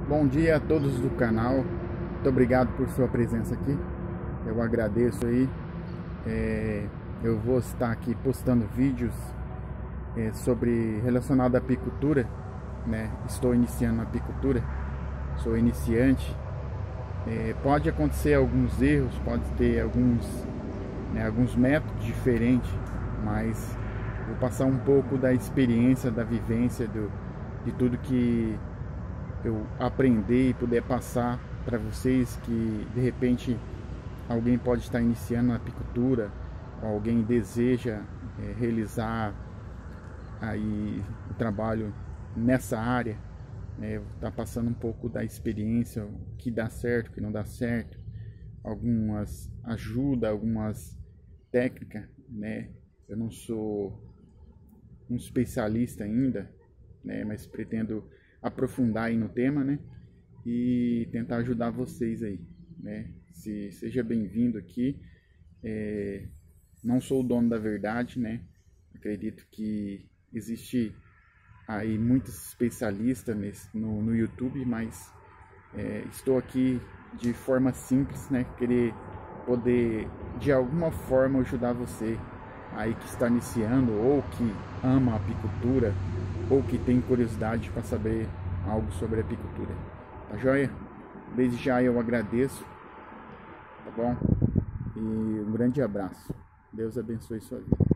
Bom dia a todos do canal, muito obrigado por sua presença aqui, eu agradeço aí. Eu vou estar aqui postando vídeos sobre relacionado à apicultura, né? Estou iniciando a apicultura, sou iniciante. Pode acontecer alguns erros, pode ter alguns métodos diferentes, mas vou passar um pouco da experiência, da vivência, de tudo que eu aprender e puder passar para vocês, que de repente alguém pode estar iniciando na apicultura, ou alguém deseja realizar aí o trabalho nessa área, né? Tá passando um pouco da experiência, o que dá certo, o que não dá certo, algumas ajuda, algumas técnicas, né? Eu não sou um especialista ainda, né? Mas pretendo aprofundar aí no tema, né? E tentar ajudar vocês aí, né? Seja bem-vindo aqui. Não sou o dono da verdade, né? Acredito que existe aí muitos especialistas no YouTube, mas estou aqui de forma simples, né? Querer poder de alguma forma ajudar você aí que está iniciando, ou que ama a apicultura, ou que tem curiosidade para saber algo sobre a apicultura. Tá joia? Desde já eu agradeço, tá bom? E um grande abraço. Deus abençoe sua vida.